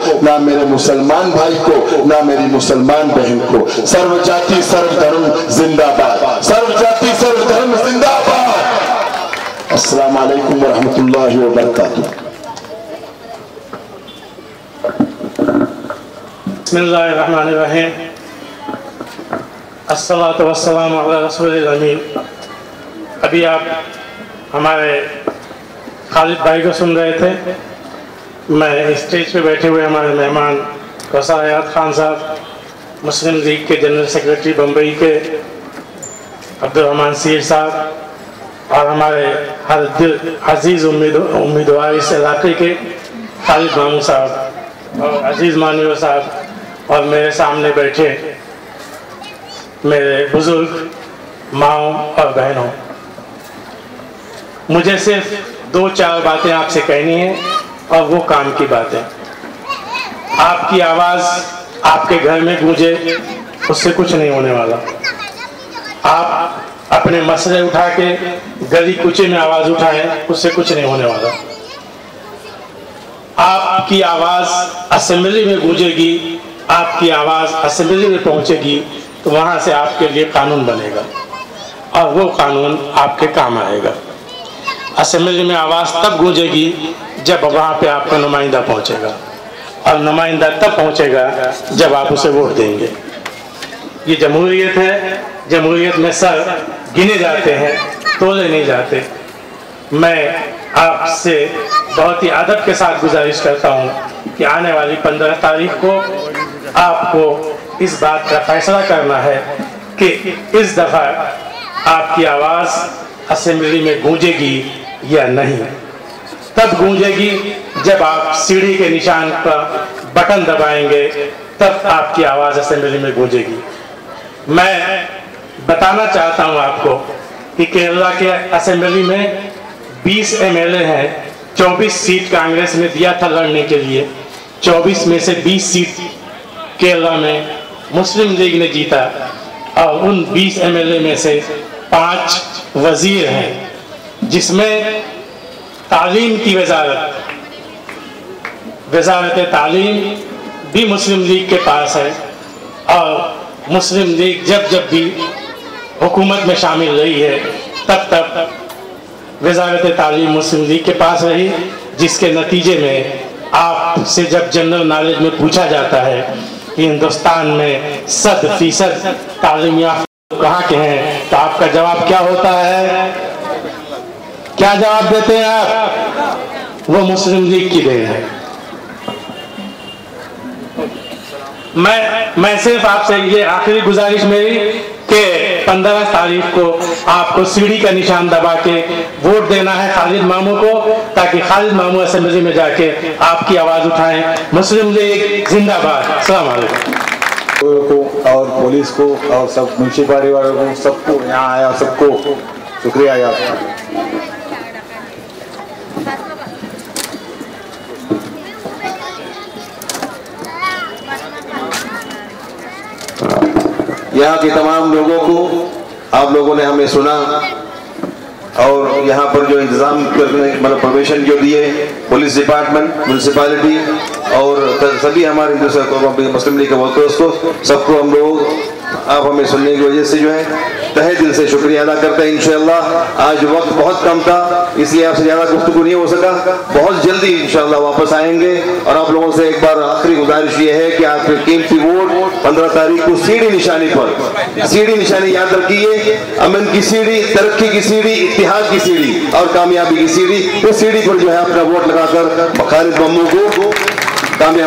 ना मेरे मुसलमान भाई को, ना मेरी मुसलमान बहन को। सर्व जाति सर्व धर्म जिंदाबाद, सर्व जाति सर्व धर्म जिंदाबाद। अस्सलाम वालेकुम व रहमतुल्लाहि व बरकातुहू। बिस्मिल्लाहिर्रहमानिर्रहीम। अस्सलातु वस्सलामु अला रसूलिल अमीन। अभी आप हमारे खालिद भाई को सुन रहे थे। मैं स्टेज पे बैठे हुए हमारे मेहमान कौसर हयात खान साहब, मुस्लिम लीग के जनरल सेक्रेटरी बम्बई के अब्दुर्रहमान सीर साहब, और हमारे हर दिल अजीज़ उम्मीदवार इस इलाके के खालिद मामू साहब और अजीज़ मानवीय साहब, और मेरे सामने बैठे मेरे बुजुर्ग माओ और बहनों, मुझे सिर्फ 2-4 बातें आपसे कहनी है, और वो काम की बातें। आपकी आवाज़ आपके घर में गूंजे, उससे कुछ नहीं होने वाला। आप अपने मसले उठा के गली कुचे में आवाज़ उठाएं, उससे कुछ नहीं होने वाला। आपकी आवाज़ असेंबली में गूंजेगी, आपकी आवाज़ असेंबली में पहुंचेगी, तो वहां से आपके लिए कानून बनेगा, और वो कानून आपके काम आएगा। असेंबली में आवाज़ तब गूंजेगी जब वहाँ पे आपका नुमाइंदा पहुँचेगा, और नुमाइंदा तब पहुँचेगा जब आप उसे वोट देंगे। ये जमहूरियत है, जमहूरियत में सर गिने जाते हैं, तोले नहीं जाते। मैं आपसे बहुत ही अदब के साथ गुजारिश करता हूँ कि आने वाली 15 तारीख को आपको इस बात का फैसला करना है कि इस दफ़ा आपकी आवाज़ असेंबली में गूंजेगी या नहीं। तब गूंजेगी जब आप सीढ़ी के निशान पर बटन दबाएंगे, तब आपकी आवाज़ असेंबली में गूंजेगी। मैं बताना चाहता हूं आपको कि केरला के असेंबली में 20 MLA हैं। 24 सीट कांग्रेस ने दिया था लड़ने के लिए, 24 में से 20 सीट केरला में मुस्लिम लीग ने जीता, और उन 20 MLA में से 5 वजीर हैं, जिसमें तालीम की वजारत तालीम भी मुस्लिम लीग के पास है। और मुस्लिम लीग जब जब भी हुकूमत में शामिल रही है, तब वजारत तालीम मुस्लिम लीग के पास रही, जिसके नतीजे में आपसे जब जनरल नॉलेज में पूछा जाता है कि हिंदुस्तान में 100% तालीम याफ्ता कहाँ के हैं, तो आपका जवाब क्या होता है? क्या जवाब देते हैं आप? वो मुस्लिम लीग की देन है। मैं सिर्फ आपसे ये आखिरी गुजारिश मेरी कि 15 तारीख को आपको सीढ़ी का निशान दबा के वोट देना है खालिद मामू को, ताकि खालिद मामू असेंबली में जाके आपकी आवाज़ उठाएं। मुस्लिम लीग जिंदाबाद। अस्सलाम वालेकुम। को और पुलिस को और सब म्यूनसिपालिटी वालों को, सबको यहाँ आया, सबको शुक्रिया यार। यहाँ के तमाम लोगों को, आप लोगों ने हमें सुना, और यहाँ पर जो इंतजाम करने मतलब परमिशन जो दिए पुलिस डिपार्टमेंट, म्यूनसिपालिटी और सभी हमारे मुस्लिम लीग के वर्कर्स को, सबको हम लोग आप हमें सुनने की वजह से जो है तहे दिल से शुक्रिया अदा करते हैं। इंशाअल्लाह आज वक्त बहुत कम था, इसलिए आपसे ज़्यादा गुफ्तगू नहीं हो सका। बहुत जल्दी इंशाअल्लाह वापस आएंगे, और आप लोगों से एक बार आखिरी गुजारिश ये है कि आपके कीमती वोट 15 तारीख को सीढ़ी निशानी पर, सीढ़ी निशानी याद रखिए, अमन की सीढ़ी, तरक्की की सीढ़ी, इत्तेहाद की सीढ़ी और कामयाबी की सीढ़ी, उस सीढ़ी पर जो है अपना वोट लगाकर खालिद मामू को कामयाब